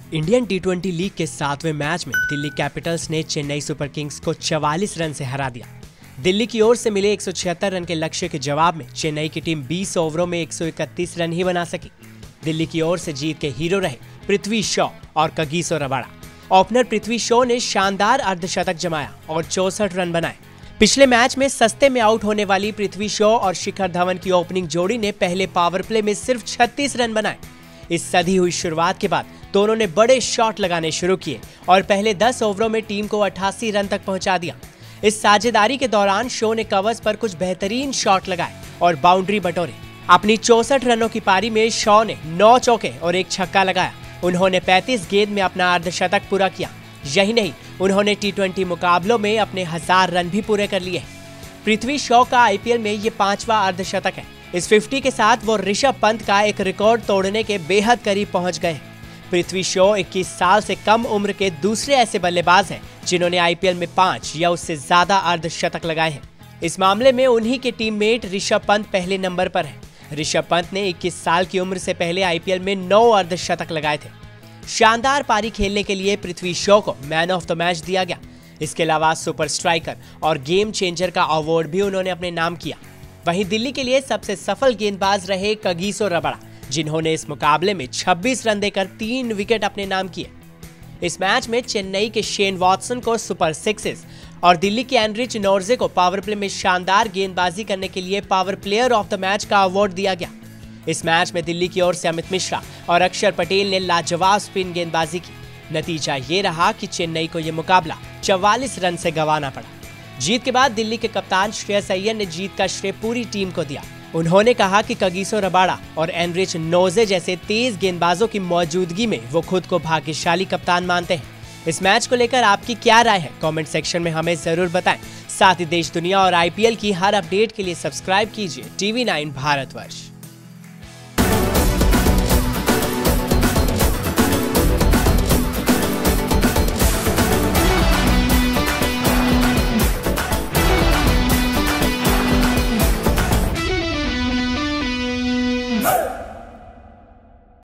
Indian टी20 league के 7वें match में Delhi Capitals ने चेन्नई सुपर किंग्स को 44 रन से हरा दिया। दिल्ली की ओर से मिले 176 रन के लक्ष्य के जवाब में चेन्नई की टीम 20 ओवरों में 131 रन ही बना सकी। दिल्ली की ओर से जीत के हीरो रहे पृथ्वी शॉ और Kagiso Rabada. Opener Prithvi Shaw ने शानदार अर्धशतक जमाया और 64 रन बनाए। पिछले मैच में सस्ते में आउट होने वाली पृथ्वी शॉ और शिखर धवन की ओपनिंग जोड़ी ने पहले पावर प्ले में सिर्फ 36 रन बनाए। इस सधी हुई शुरुआत के बाद दोनों ने बड़े शॉट लगाने शुरू किए और पहले 10 ओवरों में टीम को 88 रन तक पहुंचा दिया। इस साझेदारी के दौरान शॉ ने कवर्स पर कुछ बेहतरीन शॉट लगाए और बाउंड्री बटोरे। अपनी 64 रनों की पारी में शॉ ने 9 चौके और 1 छक्का लगाया। उन्होंने 35 गेंद में अपना अर्धशतक पूरा किया। यही नहीं, उन्होंने टी20 मुकाबलों में अपने 1000 रन भी पूरे कर लिए। पृथ्वी शॉ का आईपीएल में ये 5वां अर्धशतक है। इस 50 के साथ वो ऋषभ पंत का एक रिकॉर्ड तोड़ने के बेहद करीब पहुंच गए। पृथ्वी शॉ 21 साल से कम उम्र के दूसरे ऐसे बल्लेबाज हैं जिन्होंने आईपीएल में 5 या उससे ज्यादा अर्धशतक लगाए हैं। इस मामले में उन्हीं के टीममेट ऋषभ पंत पहले नंबर पर है। ऋषभ पंत ने 21 साल की उम्र से पहले आईपीएल में 9 अर्धशतक लगाए थे। शानदार पारी खेलने के लिए पृथ्वी शॉ को मैन ऑफ द मैच दिया गया। इसके अलावा सुपर स्ट्राइकर और गेम चेंजर का अवार्ड भी उन्होंने अपने नाम किया। वहीं दिल्ली के लिए सबसे सफल गेंदबाज रहे कगिसो रबाडा, जिन्होंने इस मुकाबले में 26 रन देकर 3 विकेट अपने नाम किए। इस मैच में चेन्नई के शेन वॉटसन को सुपर सिक्सेस और दिल्ली के एनरिच नोर्जे को पावर प्ले में शानदार गेंदबाजी करने के लिए power player of the match का अवार्ड दिया गया। इस मैच में दिल्ली की ओर से अमित मिश्रा और अक्षर पटेल ने लाजवाब स्पिन गेंदबाजी की। नतीजा ये रहा कि चेन्नई को यह मुकाबला 44 रन से गंवाना पड़ा। जीत के बाद दिल्ली के कप्तान श्रेयस अय्यर ने जीत का श्रेय पूरी टीम को दिया। उन्होंने कहा कि कगिसो रबाडा और एनरिच नोर्जे जैसे तेज गेंदबाजों की मौजूदगी में वो खुद को भाग्यशाली कप्तान मानते हैं। इस मैच को लेकर आपकी क्या राय है? कमेंट सेक्शन में हमें जरूर बताएं। साथ ही देश दुनिया और आईपीएल की हर अपडेट के लिए सब्सक्राइब कीजिए TV9 भारतवर्ष।